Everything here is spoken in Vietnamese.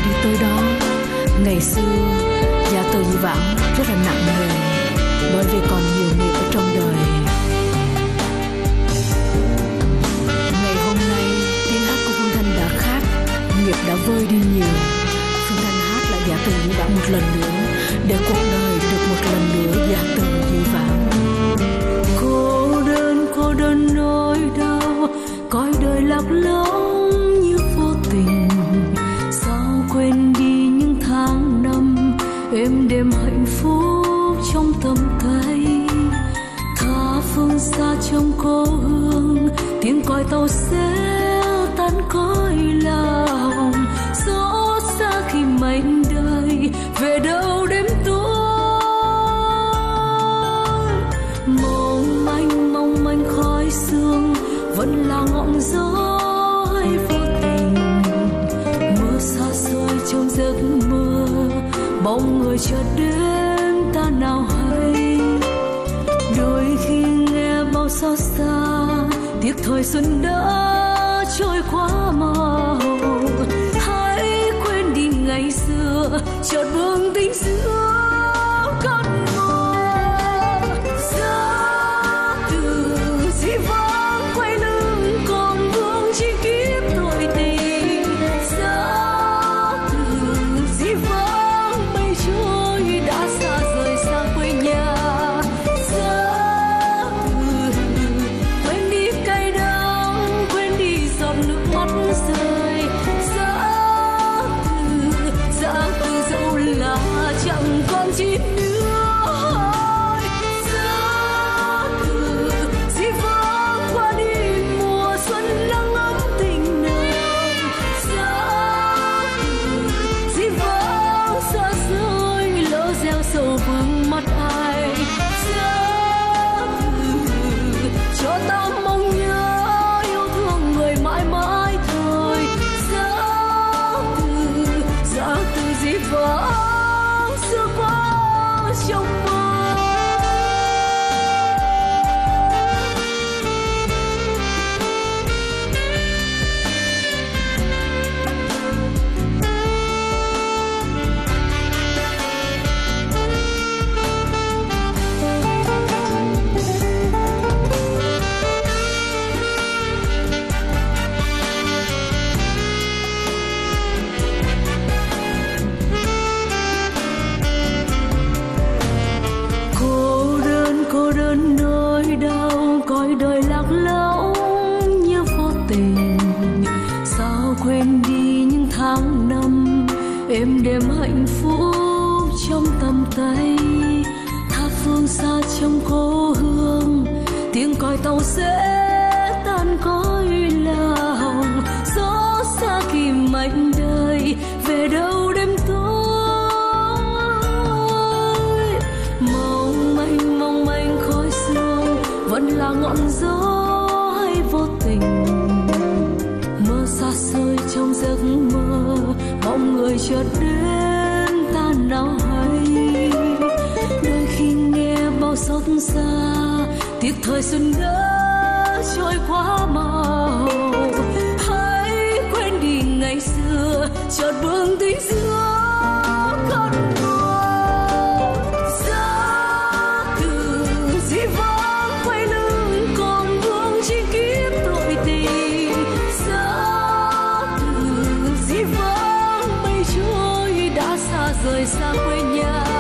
đi tới đó. Ngày xưa Dạ Từ Dĩ Vãng rất là nặng nề, bởi vì còn nhiều nghiệp ở trong đời. Ngày hôm nay tiếng hát của Phương Thanh đã khác, nghiệp đã vơi đi nhiều. Phương Thanh hát lại Dạ Từ Dĩ Vãng một lần nữa, để cuộc đời được một lần nữa Dạ Từ Dĩ Vãng. Cô đơn nỗi đau, coi đời lạc lõng như vô tình. Sao quên đi những tháng năm êm đềm hạnh phúc trong tầm tay. Tha phương xa trong cố hương, tiếng còi tàu sẽ tan cõi lòng. Xót xa khi mảnh đời về đâu đêm tối. Mong manh khói sương vẫn là ngọn gió vô tình. Mưa xa xôi trong giấc mơ, bóng người chợt đến ta nào hay. Đôi khi nghe bao xót xa, tiếc thời xuân đã trôi qua màu. Hãy quên đi ngày xưa, chợt vương tình xưa cơn mưa. Giá từ dĩ vãng quay lưng còn vương chi kiếp tội tình. Giá từ dĩ vãng mây trôi đã xa rời xa quê nhà. Giá từ quên đi cay đắng, quên đi giọt nước mắt rơi. Giá từ dẫu là chẳng còn chi nữa. Giá từ dĩ vãng qua đi mùa xuân nắng ấm tình nồng. Giá từ dĩ vãng xa xôi lỡ gieo sầu vương mắt ai. Giá từ cho ta mong nhớ yêu thương người mãi mãi thôi. Giá từ dĩ vãng xưa qua trong mơ. Cô đơn nỗi đau, coi đời lạc lõng như vô tình. Sao quên đi những tháng năm êm đềm hạnh phúc trong tầm tay. Tha phương xa trong cố hương, tiếng còi tàu sẽ tan cõi lòng. Gió xa khi mảnh đời về đâu đêm tối. Mong manh khói sương vẫn là ngọn gió hay vô tình. Mơ xa xôi trong giấc mơ, bóng người chợt đến ta nào hay. Đôi khi nghe bao xót xa, tiếc thời xuân đã trôi qua màu. Hãy quên đi ngày xưa, chợt vương tình xưa cơn mưa. Quay lưng còn vương chi kiếp tội tình. Giá từ dĩ vãng mây trôi đã xa rời xa quê nhà.